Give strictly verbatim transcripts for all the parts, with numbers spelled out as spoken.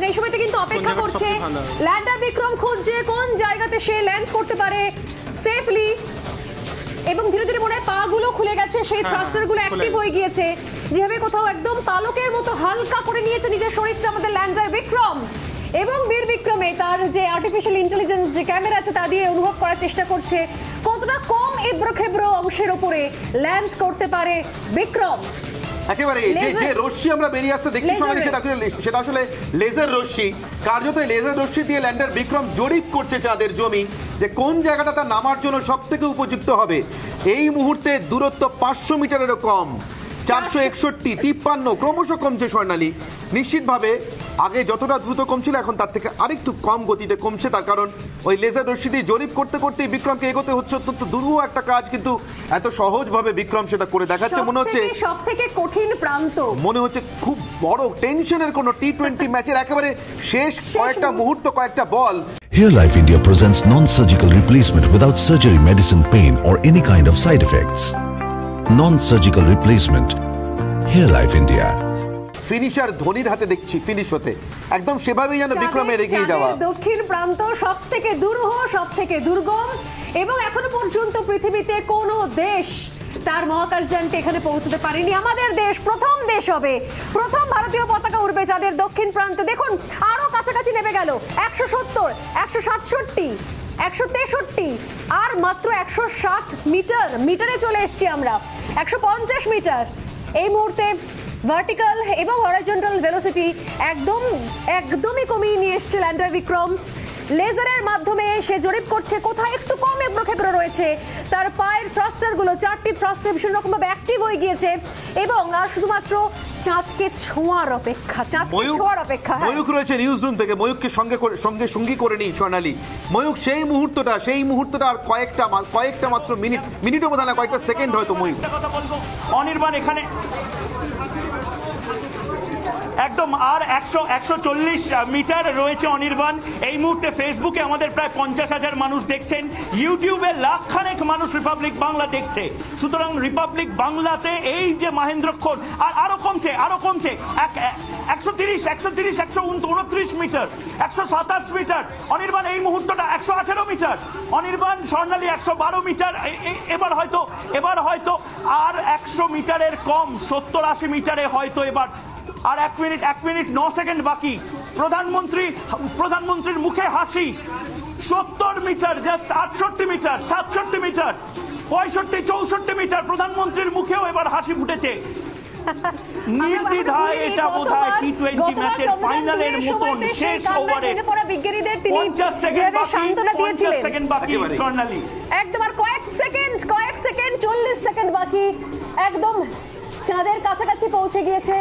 এই সময়তে কিন্তু অপেক্ষা করছে ল্যান্ডার বিক্রম খুঁজছে কোন জায়গাতে সে ল্যান্ড করতে পারে সেফলি, এবং ধীরে ধীরে মনে হয় পা গুলো খুলে গেছে, সেই থ্রাস্টার গুলো অ্যাক্টিভ হয়ে গিয়েছে, যেভাবে কোথাও একদম পালকের মতো হালকা করে নিয়েছে নিজের শরীরটা আমাদের ল্যান্ডার বিক্রম। এবং বীর বিক্রমে তার যে আর্টিফিশিয়াল ইন্টেলিজেন্স যে ক্যামেরা আছে তা দিয়ে অনুভব করার চেষ্টা করছে কতটা কম এবড়ো খেবড়ো অংশের উপরে ল্যান্ড করতে পারে বিক্রম। একেবারে যে যে রশ্মি আমরা বেরিয়ে আসতে দেখছি সঙ্গে সেটা সেটা আসলে লেজার রশ্মি, কার্যত লেজার রশ্মি দিয়ে ল্যান্ডার বিক্রম জরিপ করছে চাঁদের জমি যে কোন জায়গাটা তার নামার জন্য সব থেকে উপযুক্ত হবে। এই মুহূর্তে দূরত্ব পাঁচশো মিটারেরও কম, চারশো একষট্টি তিপ্পান্ন ক্রমশ কমছে স্বর্ণালী। নিশ্চিতভাবে আগে যতটা দ্রুত কমছিল এখন তার থেকে আরেকটু কম গতিতে কমছে, তার কারণ ওই লেজার রশ্মি দিয়ে জরিপ করতে করতে বিক্রমকে এগোতে হচ্ছে। অত্যন্ত দুরূহ একটা কাজ, কিন্তু এত সহজভাবে বিক্রম সেটা করে দেখাচ্ছে। মনে হচ্ছে সব থেকে কঠিন প্রান্ত, মনে হচ্ছে খুব বড় টেনশনের কোন টি টোয়েন্টি ম্যাচের একেবারে শেষ কয়েকটা মুহূর্ত, কয়েকটা বল। Here Life India presents non-surgical replacement without surgery, medicine, pain or any kind of side effects. Non-surgical replacement. Here Life India. Finisher ধোনির হাতে দেখছি ফিনিশ হতে, একদম সেভাবেই যেন বিক্রমের এগিয়ে যাওয়া। দক্ষিণ প্রান্ত সব থেকে দুরূহ, সব থেকে দুর্গম, এবং এখনো পর্যন্ত পৃথিবীতে কোনো দেশ তার মহাকাশযানকে এখানে পৌঁছতে পারেনি। আমাদের দেশ প্রথম দেশ হবে, প্রথম ভারতীয় পতাকা উড়বে চাঁদের দক্ষিণ প্রান্তে। দেখুন আরো কাছাকাছি নেমে গেল, একশো সত্তর, একশো সাতষট্টি, একশো তেষট্টি, আর মাত্র একশো ষাট মিটার মিটারে চলে এসছি আমরা, একশো পঞ্চাশ মিটার। এই মুহূর্তে ভার্টিক্যাল এবং হরাইজন্টাল ভেলোসিটি একদম একদমই কমিয়ে নিয়ে এসছে ল্যান্ডার বিক্রম। লেজারের মাধ্যমে সে জরিপ করছে কোথায় একটু কম এবড়ো খেবড়ো রয়েছে। তার পায়ের থ্রাস্টার গুলো, চারটি থ্রাস্টার ভীষণ রকম ভাবে অ্যাক্টিভ হয়ে গিয়েছে, এবং আর শুধুমাত্র চাঁদকে ছোঁয়ার অপেক্ষা, চাঁদকে ছোঁয়ার অপেক্ষা। ময়ূক রয়েছে নিউজ রুম থেকে, ময়ূককে সঙ্গে সঙ্গে সঙ্গী করে নিই স্বর্ণালী। ময়ূক সেই মুহূর্তটা সেই মুহূর্তটা আর কয়েকটা কয়েকটা মাত্র মিনিট, মিনিটও বোধ না কয়েকটা সেকেন্ড হয়তো। ময়ূক কথা বলবো, অনির্বাণ এখানে একদম আর একশো একশো চল্লিশ মিটার রয়েছে অনির্বাণ। এই মুহূর্তে ফেসবুকে আমাদের প্রায় পঞ্চাশ হাজার মানুষ দেখছেন, ইউটিউবে লাখখানেক মানুষ রিপাবলিক বাংলা দেখছে। সুতরাং রিপাবলিক বাংলাতে এই যে মহেন্দ্রক্ষণ আর আরো কমছে, আরো কমছে, একশো তিরিশ, একশো তিরিশ, একশো উনত্রিশ মিটার, একশো সাতাশ মিটার। অনির্বাণ এই মুহূর্তটা একশো আঠেরো মিটার। অনির্বাণ স্বর্ণালী একশো বারো মিটার। এবার হয়তো এবার হয়তো আর একশো মিটারের কম, সত্তর আশি মিটারে হয়তো এবার আর এক মিনিট এক মিনিট ন সেকেন্ড বাকি। প্রধানমন্ত্রী প্রধানমন্ত্রীর মুখে হাসি। সত্তর মিটার, জাস্ট আটষট্টি মিটার, সাতষট্টি মিটার, পঁয়ষট্টি, চৌষট্টি মিটার। প্রধানমন্ত্রীর মুখেও এবার হাসি ফুটেছে। নির্দ্বিধায় এটা বোধহয় টি টোয়েন্টি ম্যাচের ফাইনালের মতন শেষ ওভারে পঞ্চাশ সেকেন্ড বাকি, পঞ্চাশ সেকেন্ড বাকি স্বর্ণালী। একদম আর কয়েক সেকেন্ড, কয়েক সেকেন্ড, চল্লিশ সেকেন্ড বাকি, একদম চাঁদের কাছাকাছি পৌঁছে গিয়েছে।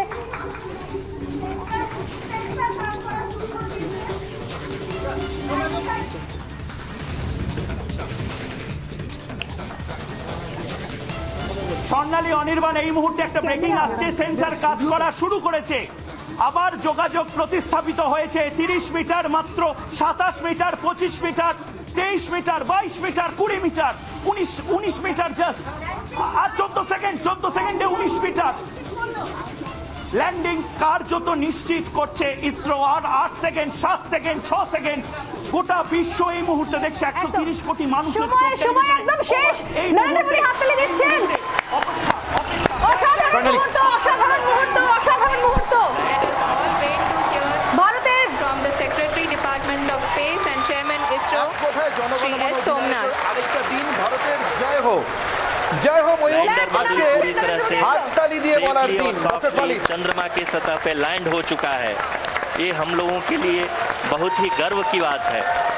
স্বর্ণালী, অনির্বাণ এই মুহূর্তে একটা ব্রেকিং আসছে, সেন্সর কাজ করা শুরু করেছে, আবার যোগাযোগ প্রতিস্থাপিত হয়েছে। তিরিশ মিটার মাত্র, সাতাশ মিটার, পঁচিশ মিটার, তেইশ মিটার, বাইশ মিটার, কুড়ি মিটার, উনিশ উনিশ মিটার জাস্ট, আর চোদ্দ সেকেন্ড, চোদ্দ সেকেন্ডে উনিশ মিটার। ল্যান্ডিং কার্যত নিশ্চিত করছে ইসরো। আর আট সেকেন্ড, সাত সেকেন্ড, ছ সেকেন্ড। গোটা বিশ্ব এই মুহূর্তে দেখছে, একশো তিরিশ কোটি মানুষের সময় একদম শেষ। নরেন্দ্র মোদী হাততালি দিচ্ছেন। অসাধারণ মুহূর্ত, অসাধারণ মুহূর্ত, অসাধারণ মুহূর্ত। ভারতের from the Secretary Department of Space and Chairman ISRO Shri S Somnath. আরেকটা দিন ভারতের জয় হোক, जय हो मयूर। पूरी तरह से चंद्रमा की सतह पे लैंड हो चुका है। ये हम लोगों के लिए बहुत ही गर्व की बात है।